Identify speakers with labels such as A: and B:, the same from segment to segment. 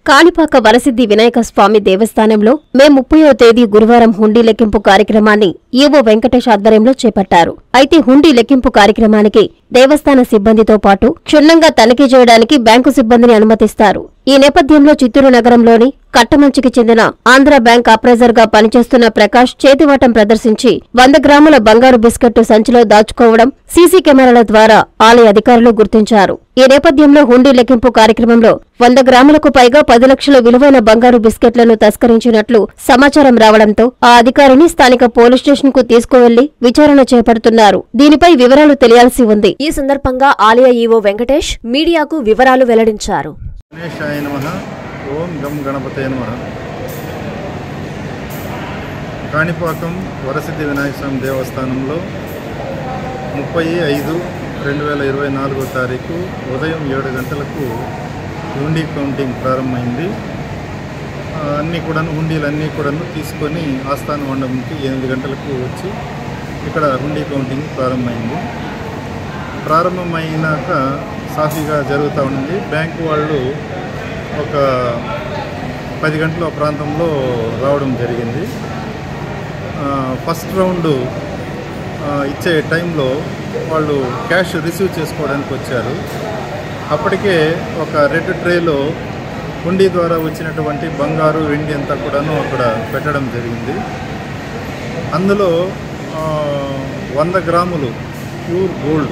A: కాణిపాక వరసిద్ధి వినాయక స్వామి దేవస్థానంలో మే 30వ తేదీ గురువారం హుండీ లెక్కింపు కార్యక్రమాన్ని ఈవో వెంకటేష్ ఆధ్వర్యంలో చేపట్టారు. అయితే హుండీ లెక్కింపు కార్యక్రమానికి దేవస్థాన సిబ్బందితో పాటు క్షుణ్ణంగా తనిఖీ చేయడానికి బ్యాంకు సిబ్బందిని అనుమతిస్తారు. ఈ నేపథ్యంలో చిత్తూరు నగరంలోని కట్టమంచికి చెందిన ఆంధ్ర బ్యాంక్ అప్రైజర్ గా పనిచేస్తున్న ప్రకాష్ చేతివాటం ప్రదర్శించి 100 గ్రాముల బంగారు బిస్కెట్టు సంచిలో దాచుకోవడం సీసీ కెమెరాల ద్వారా ఆలయ అధికారులు గుర్తించారు. ఈ నేపథ్యంలో హుండీ లెక్కింపు కార్యక్రమంలో 100 గ్రాములకు పైగా 10 లక్షల విలువైన బంగారు బిస్కెట్లను తస్కరించినట్లు సమాచారం రావడంతో ఆ అధికారిని స్థానిక పోలీస్ స్టేషన్ కు తీసుకువెళ్లి విచారణ చేపడుతున్నారు. దీనిపై వివరాలు తెలియాల్సి ఉంది.
B: ఈ సందర్భంగా ఆలయ ఈవో వెంకటేష్ మీడియాకు వివరాలు వెల్లడించారు.
C: ఓం గం గణపతయ నమః. కాణిపాకం వరసిద్ధి వినాయక స్వామి దేవస్థానంలో 30/5/2024 తారీఖు ఉదయం 7 గంటలకు హుండీ కౌంటింగ్ ప్రారంభమైంది. హుండీలన్నీ కూడాను తీసుకొని ఆస్థాన మండపంకి 8 గంటలకు వచ్చి ఇక్కడ హుండీ కౌంటింగ్ ప్రారంభమైనాక సాఫీగా జరుగుతూ ఉంది. బ్యాంకు వాళ్ళు ఒక 10 గంటల ప్రాంతంలో రావడం జరిగింది. ఫస్ట్ రౌండ్ ఇచ్చే టైంలో వాళ్ళు క్యాష్ రిసీవ్ చేసుకోవడానికి వచ్చారు. అప్పటికే ఒక రెడ్ ట్రేలో హుండీ ద్వారా వచ్చినటువంటి బంగారు వెండి అంతా కూడాను అక్కడ పెట్టడం జరిగింది. అందులో 100 గ్రాములు ప్యూర్ గోల్డ్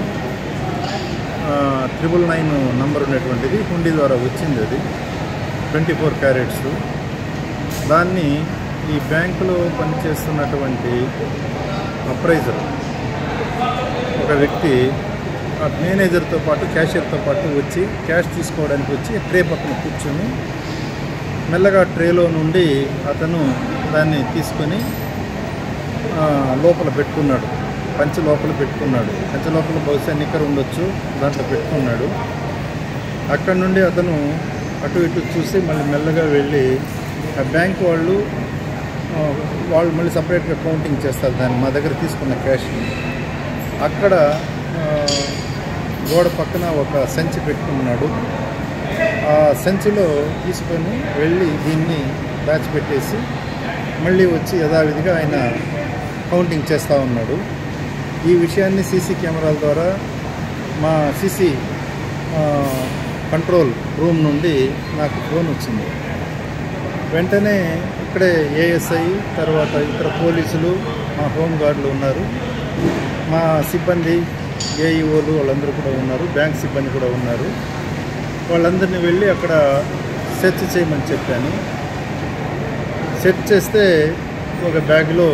C: 999 నంబర్ ఉన్నటువంటిది హుండీ ద్వారా వచ్చింది. అది 24 క్యారెట్స్. దాన్ని ఈ బ్యాంకులో పనిచేస్తున్నటువంటి అప్రైజర్ ఒక వ్యక్తి మేనేజర్తో పాటు క్యాషియర్తో పాటు వచ్చి క్యాష్ తీసుకోవడానికి వచ్చి ట్రే పక్కన కూర్చొని మెల్లగా ట్రేలో నుండి అతను దాన్ని తీసుకొని లోపల పెట్టుకున్నాడు. పంచి లోపల పెట్టుకున్నాడు. పంచి లోపల బహుశా నిక్కర్ ఉండొచ్చు, దాంట్లో పెట్టుకున్నాడు. అక్కడి నుండి అతను అటు ఇటు చూసి మళ్ళీ మెల్లగా వెళ్ళి ఆ బ్యాంక్ వాళ్ళు మళ్ళీ సపరేట్గా కౌంటింగ్ చేస్తారు దాన్ని మా దగ్గర తీసుకున్న క్యాష్ని. అక్కడ గోడ పక్కన ఒక సంచి పెట్టుకున్నాడు. ఆ సంచిలో తీసుకొని వెళ్ళి దీన్ని దాచిపెట్టేసి మళ్ళీ వచ్చి యథావిధిగా ఆయన కౌంటింగ్ చేస్తూ ఉన్నాడు. ఈ విషయాన్ని సీసీ కెమెరాల ద్వారా మా సీసీ కంట్రోల్ రూమ్ నుండి నాకు ఫోన్ వచ్చింది. వెంటనే ఇక్కడే ఏఎస్ఐ తర్వాత ఇతర పోలీసులు మా హోంగార్డులు ఉన్నారు, మా సిబ్బంది ఏఈఓలు వాళ్ళందరూ కూడా ఉన్నారు, బ్యాంక్ సిబ్బంది కూడా ఉన్నారు. వాళ్ళందరినీ వెళ్ళి అక్కడ సెర్చ్ చేయమని చెప్పాను. సెర్చ్ చేస్తే ఒక బ్యాగ్లో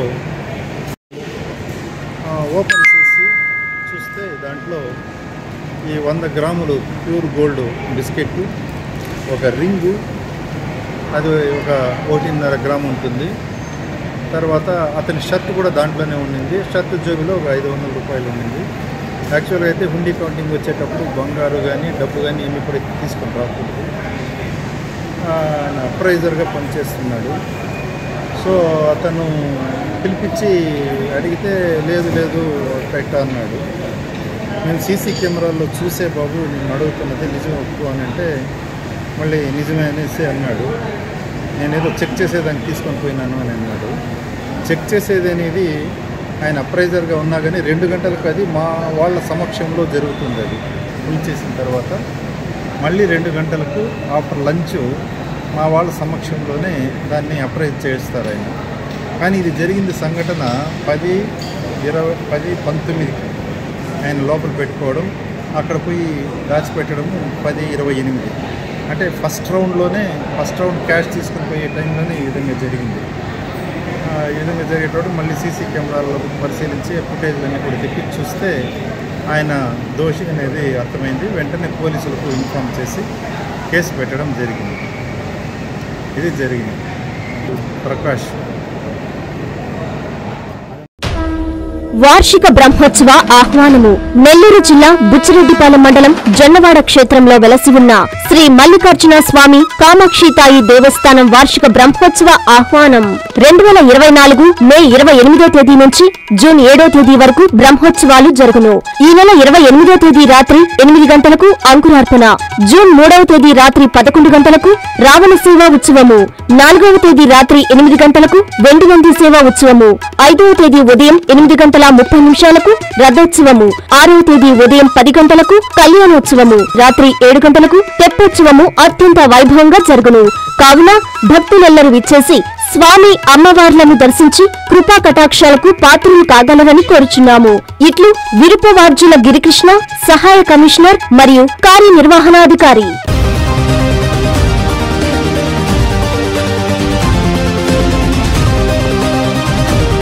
C: ఓపెన్ చేసి చూస్తే దాంట్లో ఈ 100 గ్రాములు ప్యూర్ గోల్డ్ బిస్కెట్, ఒక రింగు, అది ఒక 1.5 గ్రాము ఉంటుంది. తర్వాత అతని షర్ట్ కూడా దాంట్లోనే ఉండింది. షర్ట్ జోబులో ఒక 500 రూపాయలు ఉండింది. యాక్చువల్గా అయితే హుండీ కౌంటింగ్ వచ్చేటప్పుడు బంగారు కానీ డబ్బు కానీ ఏమి కూడా తీసుకొని రాకూడదు. అప్రైజర్గా పనిచేస్తున్నాడు. సో అతను పిలిపించి అడిగితే లేదు పెట్ట అన్నాడు. నేను సీసీ కెమెరాల్లో చూసే బాబు నేను అడుగుతున్నది నిజం ఒప్పు అని అంటే మళ్ళీ నిజమే అనేసి అన్నాడు. నేనేదో చెక్ చేసేదానికి తీసుకొని పోయినాను అని అన్నాడు. చెక్ చేసేది అనేది ఆయన అప్రైజర్గా ఉన్నా కానీ 2 గంటలకు అది మా వాళ్ళ సమక్షంలో జరుగుతుంది. అది ఫుల్ చేసిన తర్వాత మళ్ళీ 2 గంటలకు ఆఫ్టర్ లంచ్ మా వాళ్ళ సమక్షంలోనే దాన్ని అప్రైజ్ చేస్తారు ఆయన. కానీ ఇది జరిగింది సంఘటన 10:19 ఆయన లోపల పెట్టుకోవడం, అక్కడ పోయి దాచిపెట్టడము 10:28. అంటే ఫస్ట్ రౌండ్ క్యాష్ తీసుకుని పోయే టైంలోనే ఈ విధంగా జరిగింది. ఈ విధంగా జరిగేటప్పుడు మళ్ళీ సీసీ కెమెరాలో పరిశీలించి ఫుటేజ్లన్నీ కూడా తెప్పి చూస్తే ఆయన దోషి అనేది అర్థమైంది. వెంటనే పోలీసులకు ఇన్ఫార్మ్ చేసి కేసు పెట్టడం జరిగింది. ఇది జరిగింది. ప్రకాష్.
A: వార్షిక బ్రహ్మోత్సవ ఆహ్వానము. నెల్లూరు జిల్లా బుచ్చిరెడ్డిపాలెం మండలం జొన్నవాడ క్షేత్రంలో వెలసి ఉన్న శ్రీ మల్లికార్జున స్వామి కామాక్షితాయి దేవస్థానం వార్షిక బ్రహ్మోత్సవ ఆహ్వానం 2024 మే 28వ తేదీ నుంచి జూన్ 7వ తేదీ వరకు బ్రహ్మోత్సవాలు జరుగును. ఈ నెల 28వ తేదీ రాత్రి 8 గంటలకు అంకురార్పణ, జూన్ 3వ తేదీ రాత్రి 11 గంటలకు రావణ సేవా ఉత్సవము, 4వ తేదీ రాత్రి 8 గంటలకు వెండినంది సేవా ఉత్సవము, 5వ తేదీ ఉదయం 8:30 రథోత్సవము, 6వ తేదీ ఉదయం 10 గంటలకు కళ్యాణోత్సవము, రాత్రి 7 గంటలకు తెప్పోత్సవము అత్యంత వైభవంగా జరుగును. కావున భక్తులెల్లరూ విచ్చేసి స్వామి అమ్మవార్లను దర్శించి కృపా కటాక్షాలకు పాత్రులు కాగలరని కోరుచున్నాము. ఇట్లు విరుపవార్జుల గిరికృష్ణ, సహాయ కమిషనర్ మరియు కార్యనిర్వహణాధికారి.